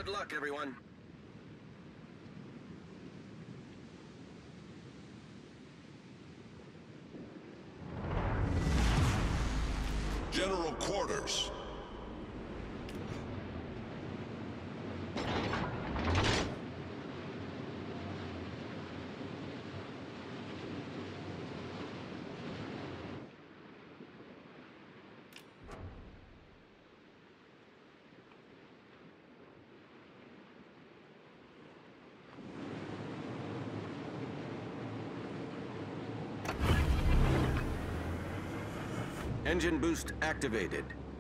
Good luck, everyone. General quarters. Engine boost activated.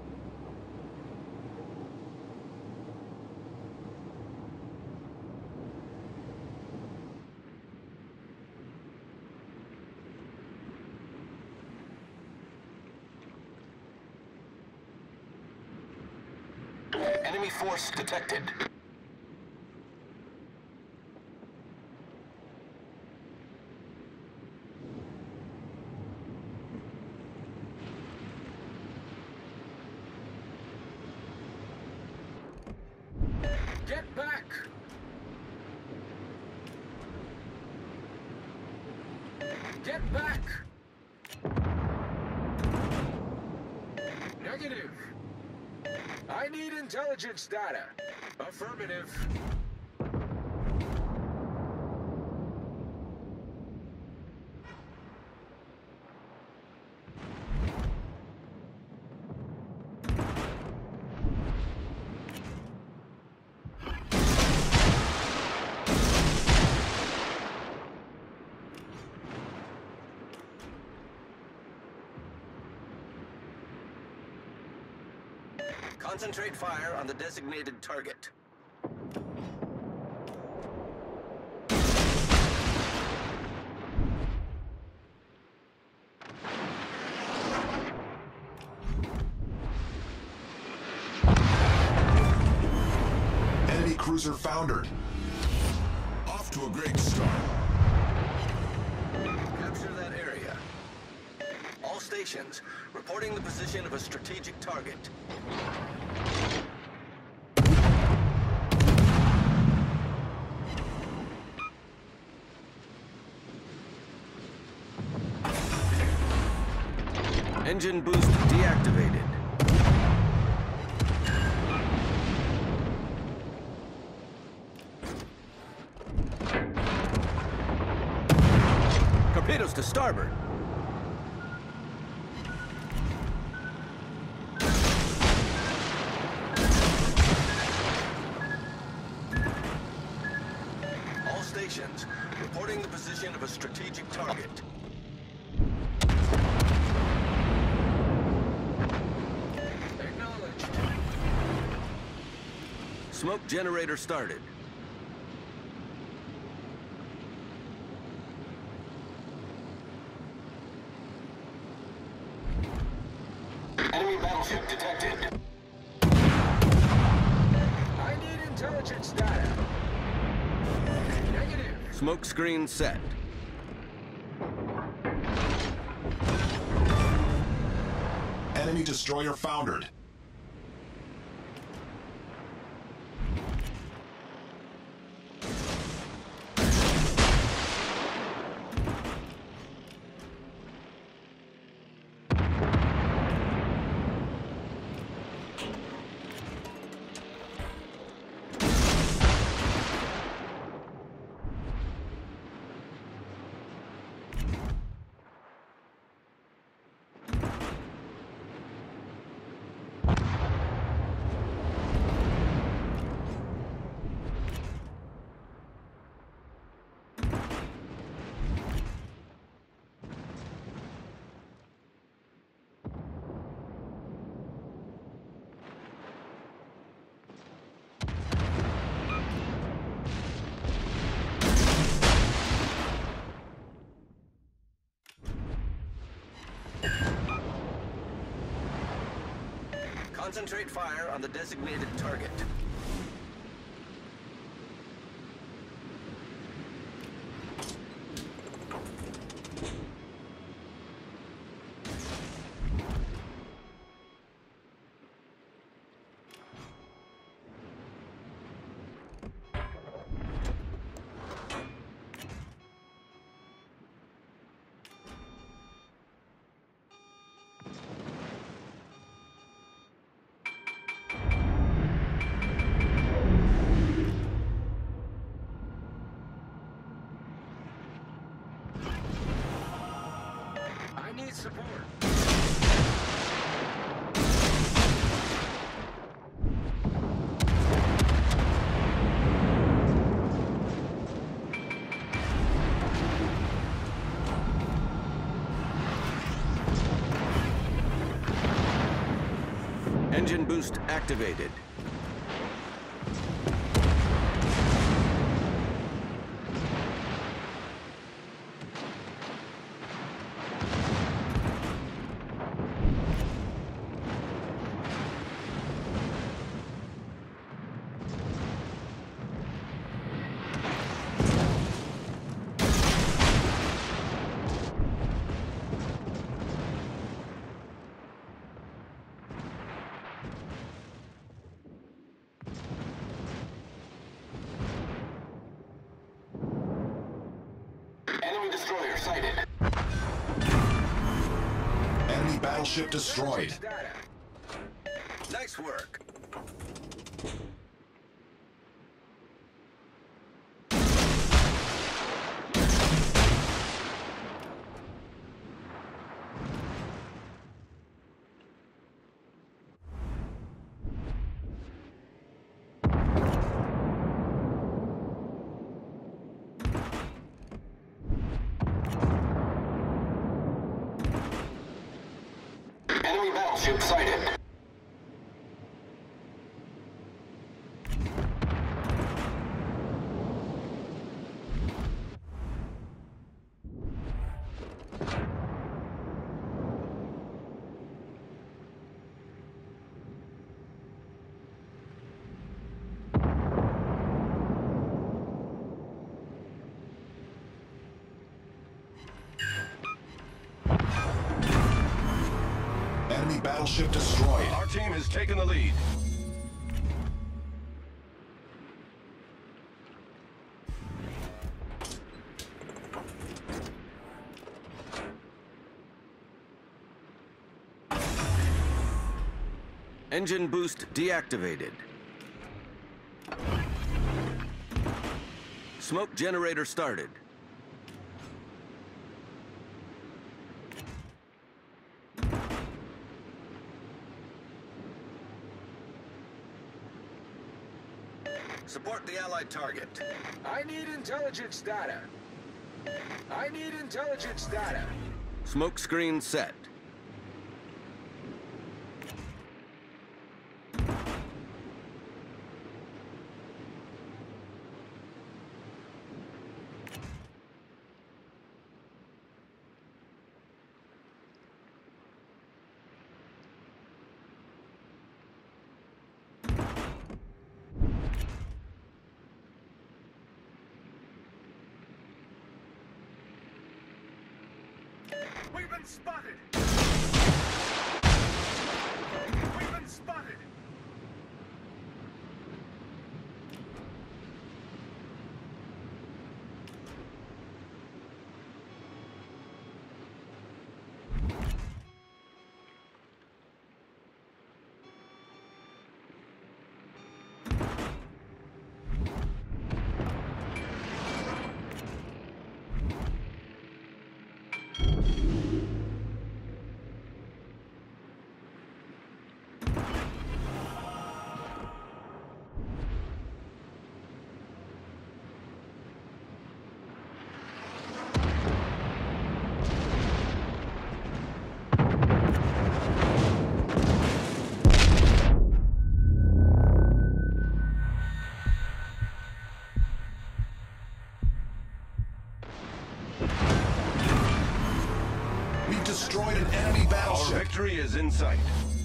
Enemy force detected. Get back! Get back! Negative. I need intelligence data. Affirmative. Concentrate fire on the designated target. Enemy cruiser foundered. Off to a great start. Capture that area. All stations, reporting the position of a strategic target. Engine boost deactivated. Torpedoes to starboard. All stations, reporting the position of a strategic target. Acknowledged. Smoke generator started. Enemy battleship detected. I need intelligence data. Negative. Smoke screen set. Enemy destroyer foundered. Concentrate fire on the designated target. support. Engine boost activated. Enemy destroyer sighted. Enemy battleship destroyed. Nice work. Enemy battleship sighted. Enemy battleship destroyed. Our team has taken the lead. Engine boost deactivated. Smoke generator started. Support the Allied target. I need intelligence data. I need intelligence data. Smoke screen set. We've been spotted! We've been spotted! We've destroyed an enemy Our battleship. victory is in sight.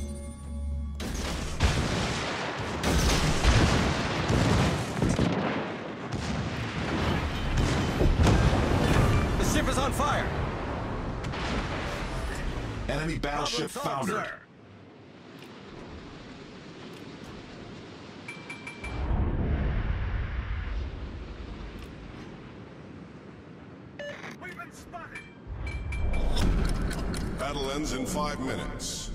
The ship is on fire. Enemy battleship Problem solved, foundered. sir. We've been spotted! Battle ends in 5 minutes.